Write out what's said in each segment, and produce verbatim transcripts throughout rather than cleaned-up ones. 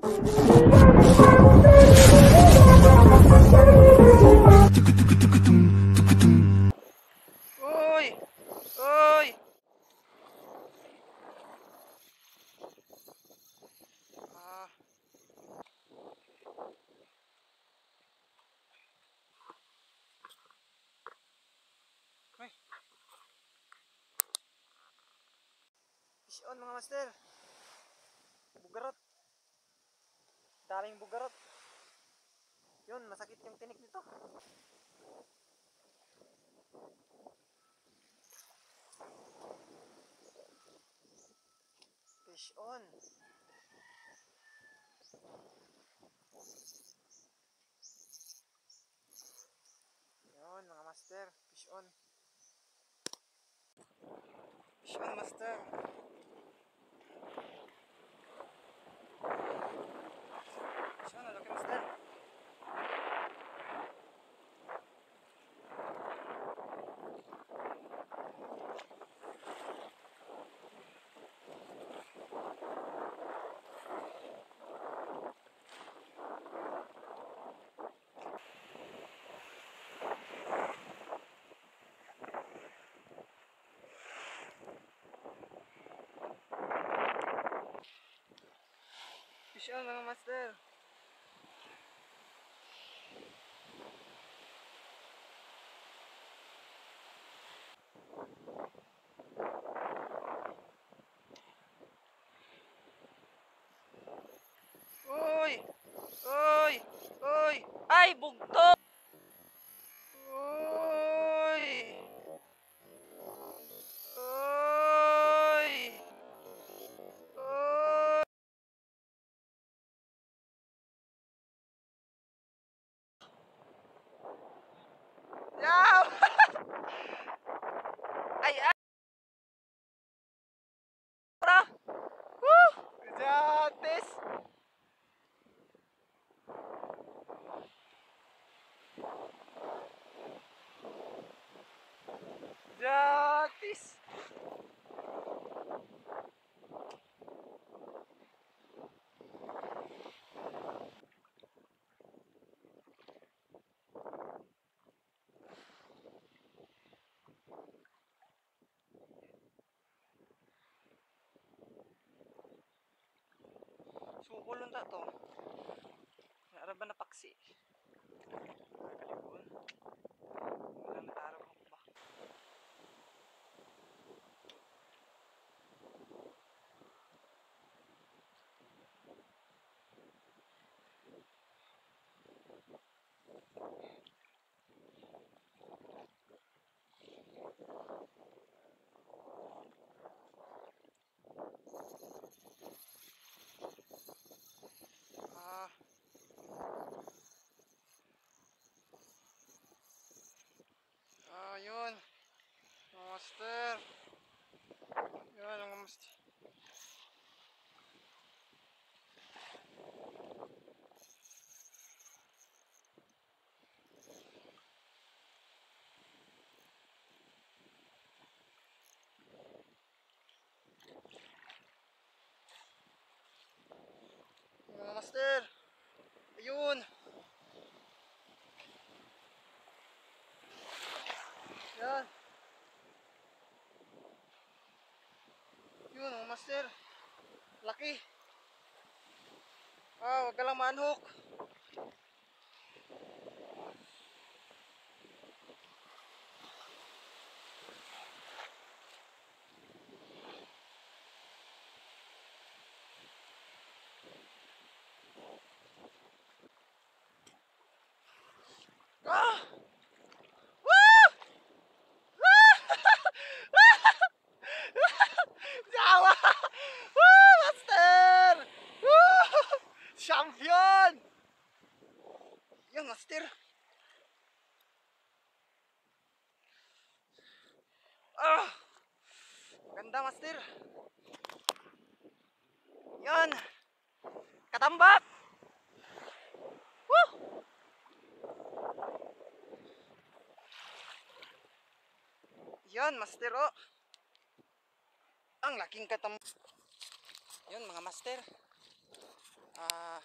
Uy! Uy! Ah. Uy! Fish on mga master. Bugarot. Daming bugarot. Yun, masakit yung tinik nito. Fish on. Yun mga master, fish on. Fish on master. Fish on, laki master. Fish on mga master. Uy! Uy! Uy! Ay, bugto! Uy! Uy! Uy! Yaw! Ay, ay! Pra! Woo! Jatis! Jatis! Sukulon ta to. Nara ba na paksi? Kalibon. Wala na taro ko ba? Ah. Ah, yun. Mga master. Yun, mga master. Mga master. Ayun. Yan. Yun, mga master. Laki. Ah, wag ka lang ma-unhook. Ah! Woo! Jawa! Woo, master! Woo! Champion! Yan, master. Ah! Ganda, master. Yan. Katambak! Woo! Yan, master, oh. Ang laking katambak. Yun, mga master. Ah,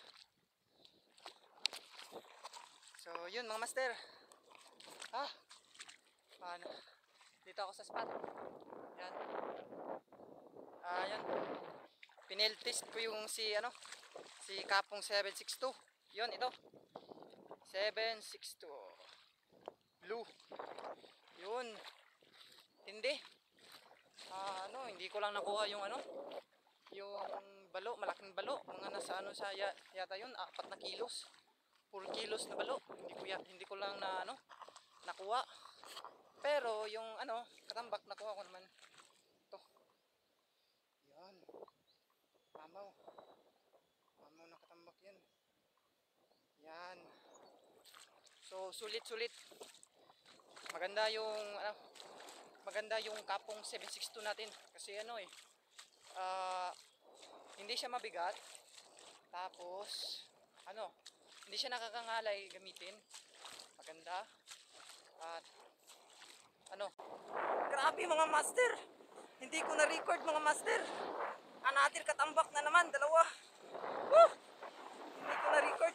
yun mga master. Ah, ano, dito ako sa spot. Yan. Ah, yan. Pinel-test ko yung si ano, si Kapong seven six two. Yun, ito. seven six two. Blue. Yun. Tindi. Ah, ano, hindi ko lang nakuha yung ano, yung balo, malaking balo. Mga nasa ano sa yata yun, apat na kilos. four kilos na balo. Hindi ko, hindi ko lang na ano, nakuha. Pero yung ano, katambak nakuha ko naman. Ito. Yan. Mamaw. Mamaw na katambak yan. Yan. So sulit-sulit. Maganda yung ano, maganda yung Kapong seven six two natin kasi ano eh. Uh, hindi siya mabigat. Tapos ano, hindi siya nakakangalay gamitin. Maganda. At ano, grabe mga master. Hindi ko na-record mga master. Anatir katambak na naman, dalawa. Woo! Hindi ko na-record.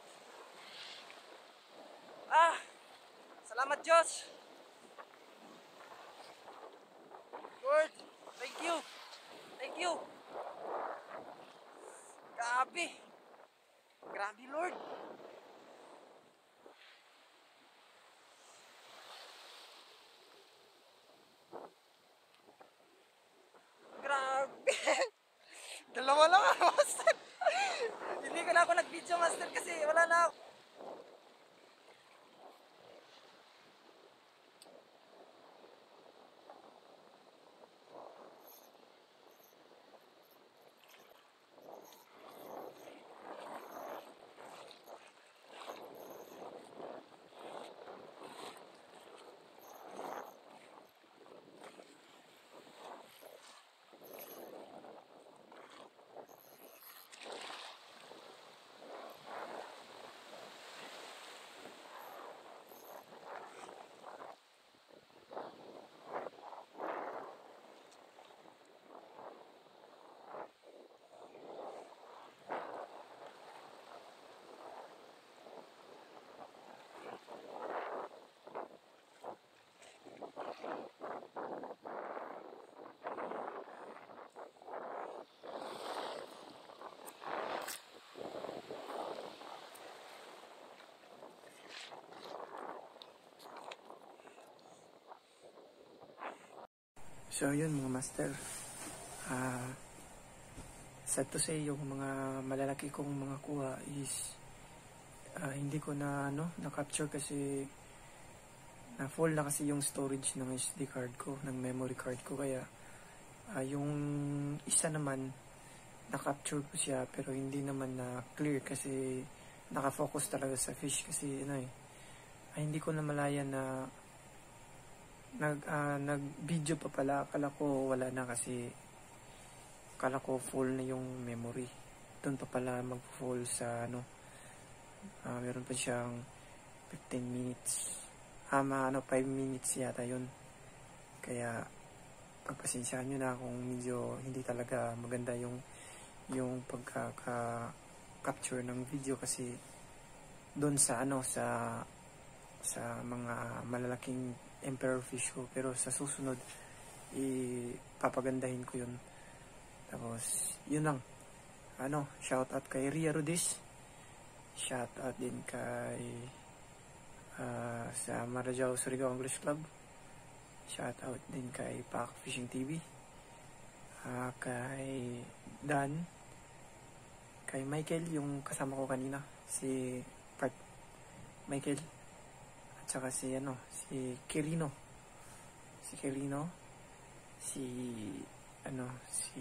Ah, salamat Diyos. Lord, thank you. Thank you. Grabe. Grabe Lord. Grabe. Dalawa lang master. Hindi ko na ako nag-video master kasi wala na ako. So yun mga master, uh, sad to say yung mga malalaki kong mga kuha is uh, hindi ko na ano na capture kasi na full na kasi yung storage ng S D card ko, ng memory card ko, kaya uh, yung isa naman na capture ko siya pero hindi naman na clear kasi nakafocus talaga sa fish kasi ano eh, uh, hindi ko na malaya na nag uh, nag video pa pala. Akala ko wala na kasi akala ko full na yung memory. Doon pa pala mag full sa ano, uh, meron pa siyang fifteen minutes, ama ano five minutes yata yun. Kaya pagpasensyaan nyo na kung medyo hindi talaga maganda yung yung pagkaka capture ng video kasi doon sa ano sa sa mga malalaking emperor fish ko, pero sa susunod ipapagandahin ko yun. Tapos yun lang, ano, shout out kay Ria Rudis, shout out din kay uh, sa Marajao Surigao English Club, shout out din kay Pack Fishing T V, uh, kay Dan, kay Michael yung kasama ko kanina, si Part Michael, at saka si ano, si Kirino, si Kirino, si ano, si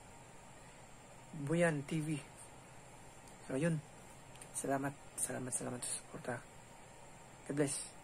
Buyan T V. So yun, salamat, salamat, salamat sa suporta. God bless.